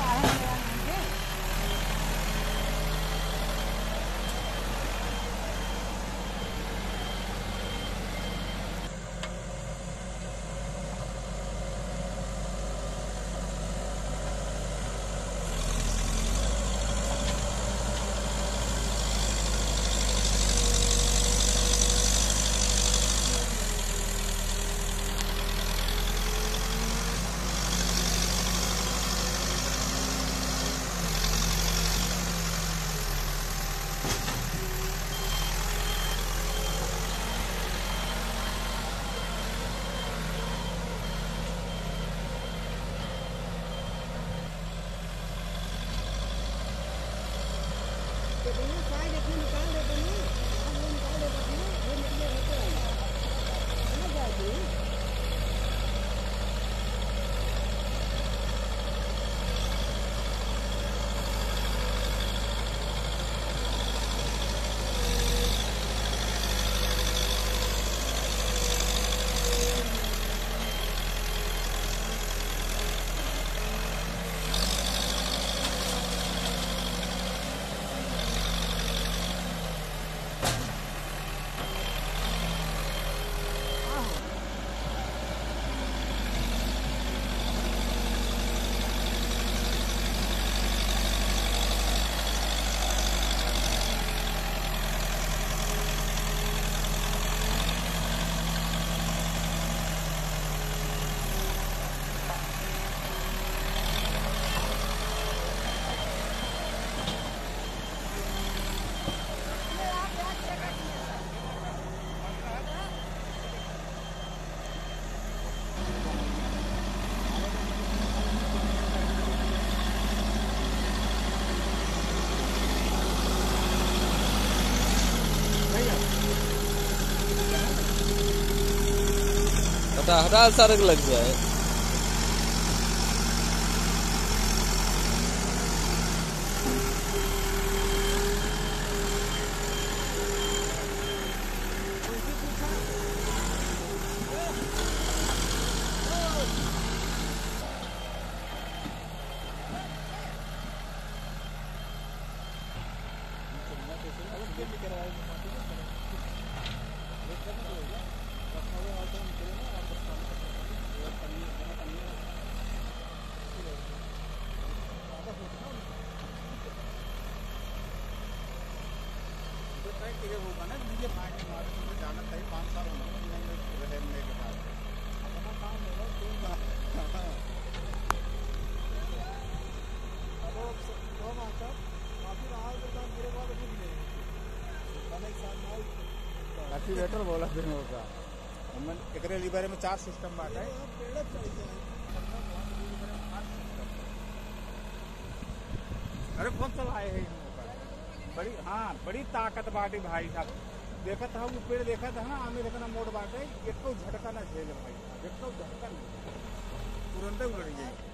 हटा सड़क लग जाए। होगा ना मुझे जाना चाहिए 5 साल रहने के बाद अपना काम होगा एक्सीलेटर बोला फिर होगा एकरे लिबारे में 4 सिस्टम बाटे अरे कौन सा आए हैं बड़ी बड़ी ताकत बाटे भाई साहब देखा था वो पेड़ देखा था ना आमे देखना मोड़ बाटे एक झटका ना झेल भाई एक झटका तुरंत उड़ गई।